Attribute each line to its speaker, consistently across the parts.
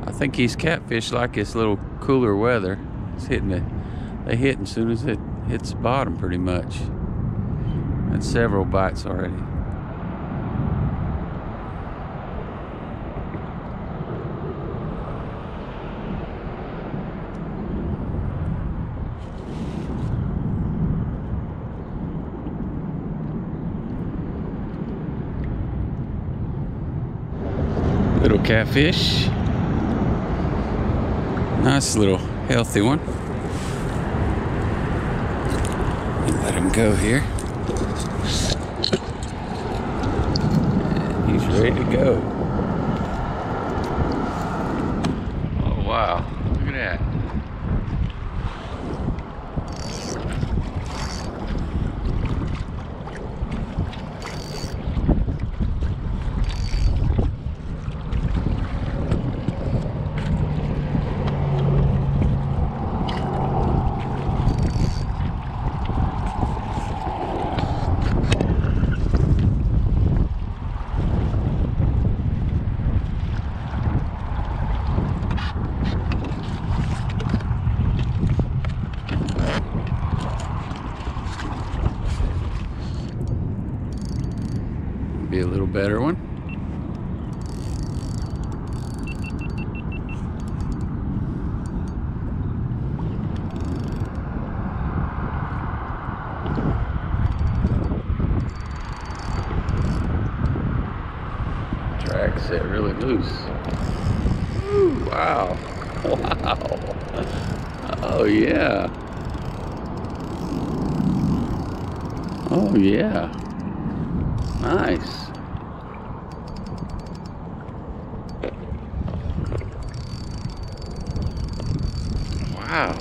Speaker 1: I think these catfish like this little cooler weather. It's hitting it. They hit as soon as it hits the bottom, pretty much. Had several bites already. Little catfish. Nice little healthy one. Let him go here. And he's ready to go. Oh wow, look at that. Be a little better one. Drag set really loose. Ooh, wow. Wow. Oh yeah. Oh yeah. Nice. Wow.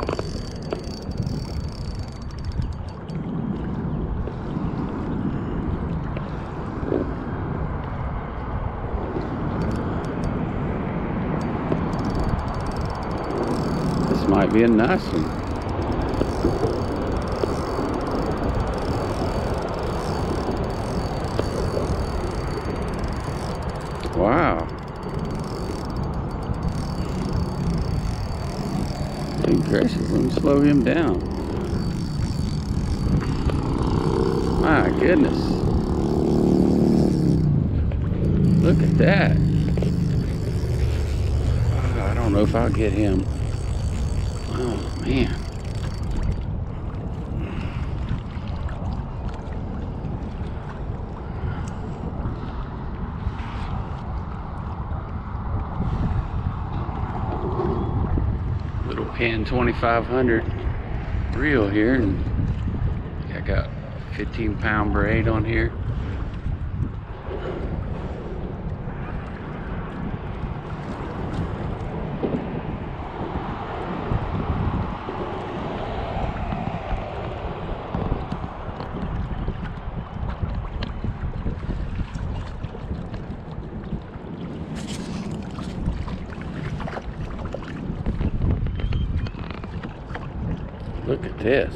Speaker 1: This might be a nice one. Wow. Good gracious, let me slow him down. My goodness. Look at that. I don't know if I'll get him. Oh man. Little Pen 2500 reel here, and I got 15-pound braid on here. Look at this.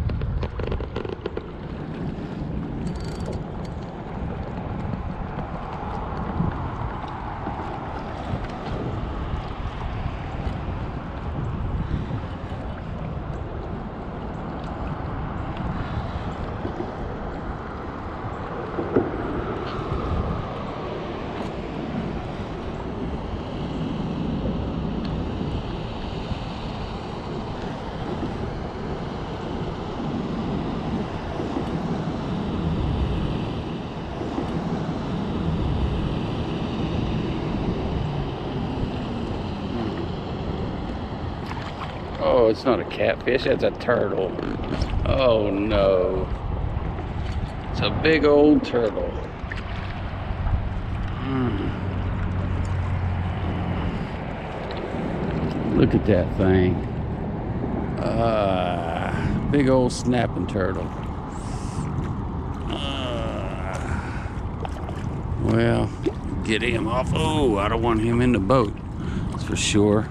Speaker 1: Oh, it's not a catfish, that's a turtle. Oh no. It's a big old turtle. Look at that thing. Big old snapping turtle. Well, get him off. Oh, I don't want him in the boat. That's for sure.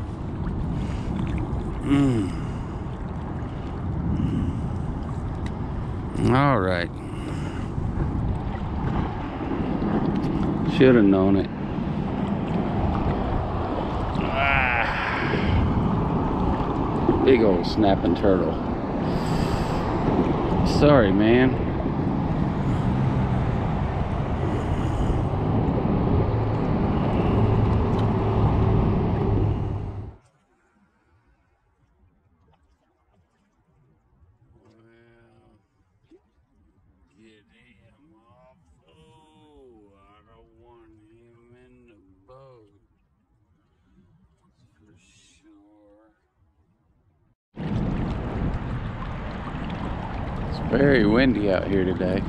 Speaker 1: All right. Should have known it. Big old snapping turtle. Sorry, man. Very windy out here today.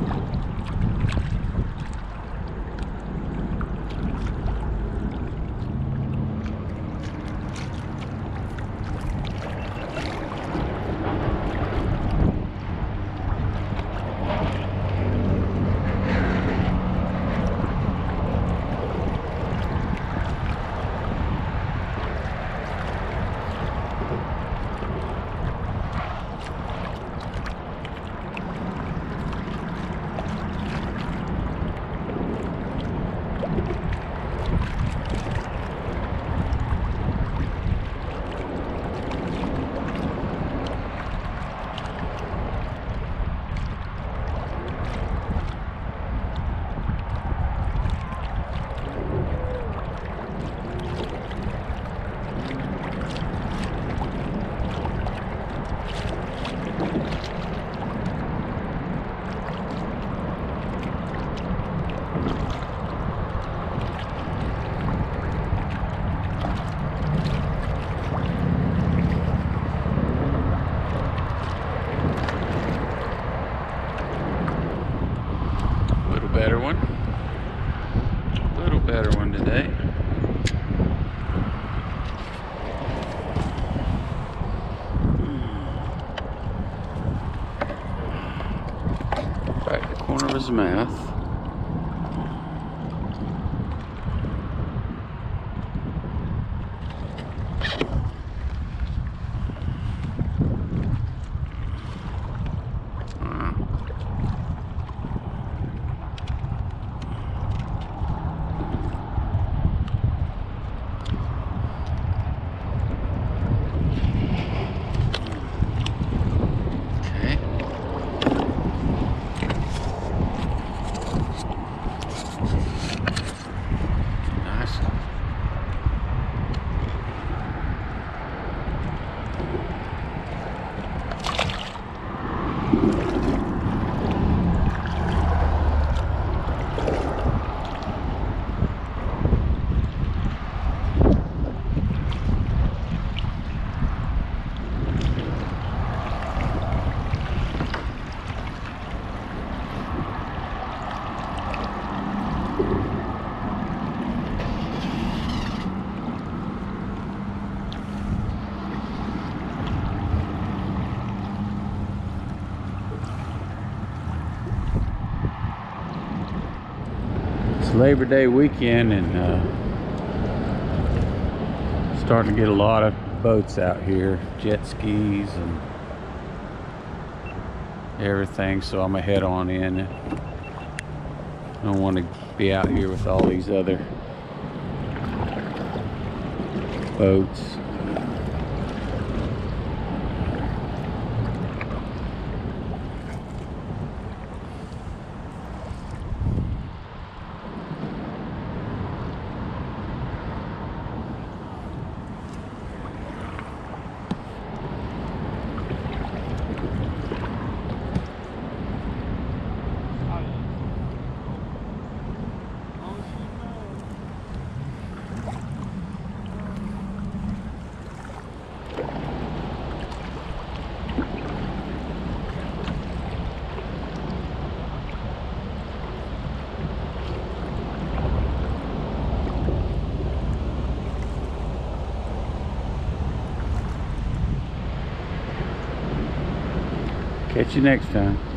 Speaker 1: Better one today. Right in the corner of his mouth. Labor Day weekend, and starting to get a lot of boats out here, jet skis and everything, so I'm gonna head on in. I don't want to be out here with all these other boats. Catch you next time.